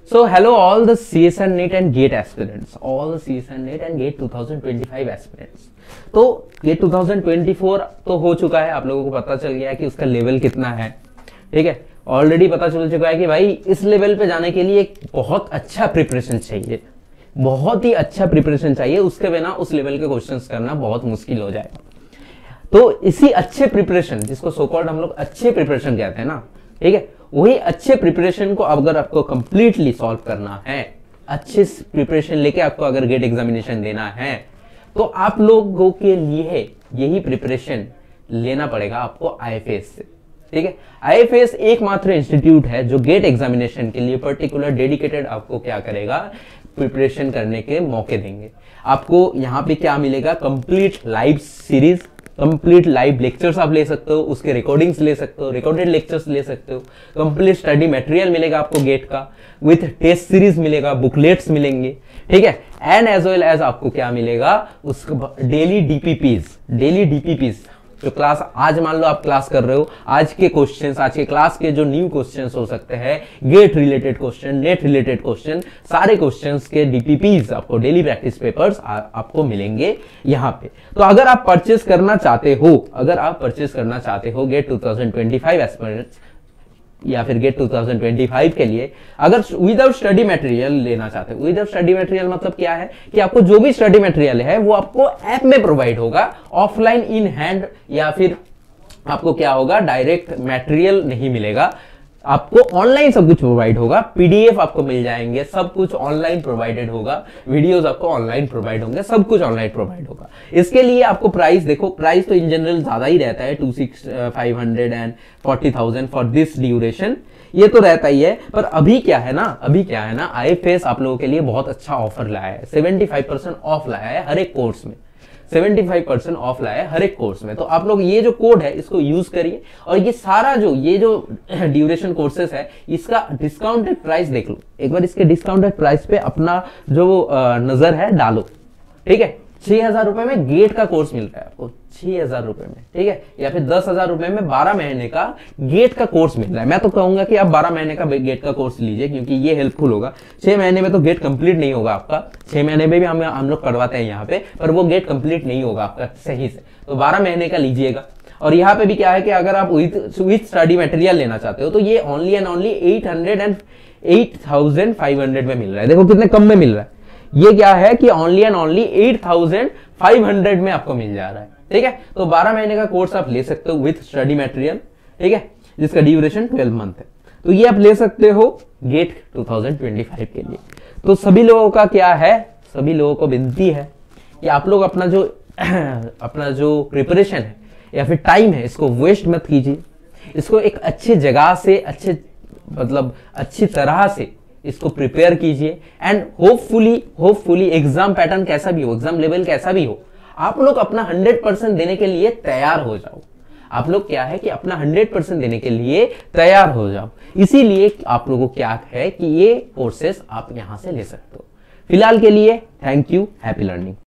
So hello all the CSN NET and GATE aspirants, all the CSN NET and GATE 2025 aspirants। तो GATE 2024 तो हो चुका है, आप लोगों को पता चल गया है कि उसका लेवल कितना है, ठीक है। ऑलरेडी पता चल चुका है कि भाई इस लेवल पे जाने के लिए एक बहुत अच्छा प्रिपरेशन चाहिए, बहुत ही अच्छा प्रिपरेशन चाहिए, उसके बिना उस लेवल के क्वेश्चंस करना बहुत मुश्किल हो जाएगा। तो इसी अच्छे प्रिपरेशन, जिसको सो कॉल्ड हम लोग अच्छे प्रिपरेशन कहते हैं ना, ठीक है, वही अच्छे प्रिपरेशन को अगर आपको कंप्लीटली सॉल्व करना है, अच्छे प्रिपरेशन लेके आपको अगर गेट एग्जामिनेशन देना है, तो आप लोगों के लिए यही प्रिपरेशन लेना पड़ेगा आपको आईएफएस से, ठीक है। आईएफएस एकमात्र इंस्टीट्यूट है जो गेट एग्जामिनेशन के लिए पर्टिकुलर डेडिकेटेड आपको क्या करेगा, प्रिपरेशन करने के मौके देंगे। आपको यहाँ पे क्या मिलेगा, complete live series, complete live lectures आप ले सकते हो, उसके रिकॉर्डिंग्स ले सकते हो, रिकॉर्डेड लेक्चर्स ले सकते हो, कंप्लीट स्टडी मटेरियल मिलेगा आपको गेट का, विथ टेस्ट सीरीज मिलेगा, बुकलेट्स मिलेंगे, ठीक है। एंड एज वेल एज आपको क्या मिलेगा, उसका डेली डीपीपीज जो क्लास, आज मान लो आप क्लास कर रहे हो, आज के क्वेश्चंस, आज के क्लास के जो न्यू क्वेश्चंस हो सकते हैं, GATE related question, NET related question, सारे क्वेश्चंस के डीपीपीज आपको, डेली प्रैक्टिस पेपर्स आपको मिलेंगे यहाँ पे। तो अगर आप परचेस करना चाहते हो, गेट 2025 एस्पिरेंट्स या फिर गेट 2025 के लिए अगर विदाउट स्टडी मटेरियल लेना चाहते हो, विदाउट स्टडी मटेरियल मतलब क्या है कि आपको जो भी स्टडी मटेरियल है वो आपको ऐप में प्रोवाइड होगा, ऑफलाइन इन हैंड, या फिर आपको क्या होगा, डायरेक्ट मटेरियल नहीं मिलेगा, आपको ऑनलाइन सब कुछ प्रोवाइड होगा, पीडीएफ आपको मिल जाएंगे, सब कुछ ऑनलाइन प्रोवाइडेड होगा, वीडियोस आपको ऑनलाइन प्रोवाइड होंगे, सब कुछ ऑनलाइन प्रोवाइड होगा। इसके लिए आपको प्राइस देखो, प्राइस तो इन जनरल ज्यादा ही रहता है, 26,500 and 40,000 फॉर दिस ड्यूरेशन, ये तो रहता ही है। पर अभी क्या है ना, आईएफएस आप लोगों के लिए बहुत अच्छा ऑफर लाया है, 75% ऑफ लाया है हर एक कोर्स में, 75% ऑफ लाया है हर एक कोर्स में। तो आप लोग ये जो कोड है इसको यूज करिए, और ये सारा ये जो ड्यूरेशन कोर्सेस है इसका डिस्काउंटेड प्राइस देख लो एक बार, इसके डिस्काउंटेड प्राइस पे अपना जो नजर है डालो, ठीक है। 6,000 रुपए में गेट का कोर्स मिल रहा है आपको, 6,000 रुपए में, ठीक है, या फिर 10,000 रुपए में 12 महीने का गेट का कोर्स मिल रहा है। मैं तो कहूंगा कि आप 12 महीने का गेट का कोर्स लीजिए, क्योंकि ये हेल्पफुल होगा। 6 महीने में तो गेट कंप्लीट नहीं होगा आपका, 6 महीने में भी हम लोग करवाते हैं यहाँ पे, पर वो गेट कंप्लीट नहीं होगा आपका सही से, तो 12 महीने का लीजिएगा। और यहाँ पे भी क्या है कि अगर आप विथ स्टडी मटेरियल लेना चाहते हो तो ये ओनली एंड ओनली 8,500 में मिल रहा है। देखो कितने कम में मिल रहा है, ये क्या है कि ओनली एंड ओनली 8,500 में आपको मिल जा रहा है, ठीक है। तो 12 महीने का कोर्स आप ले सकते हो विथ स्टडी मटेरियल, ठीक है, जिसका ड्यूरेशन 12 मंथ है। तो ये आप ले सकते हो गेट 2025 के लिए। तो सभी लोगों का क्या है, सभी लोगों को विनती है कि आप लोग अपना जो प्रिपरेशन है या फिर टाइम है, इसको वेस्ट मत कीजिए, इसको एक अच्छे जगह से, अच्छी तरह से इसको प्रिपेयर कीजिए। एंड होपफुली एग्जाम पैटर्न कैसा भी हो, एग्जाम लेवल कैसा भी हो, आप लोग अपना 100% देने के लिए तैयार हो जाओ। आप लोग क्या है कि अपना 100% देने के लिए तैयार हो जाओ। इसीलिए आप लोगों को क्या है कि ये कोर्सेस आप यहां से ले सकते हो। फिलहाल के लिए थैंक यू, हैप्पी लर्निंग।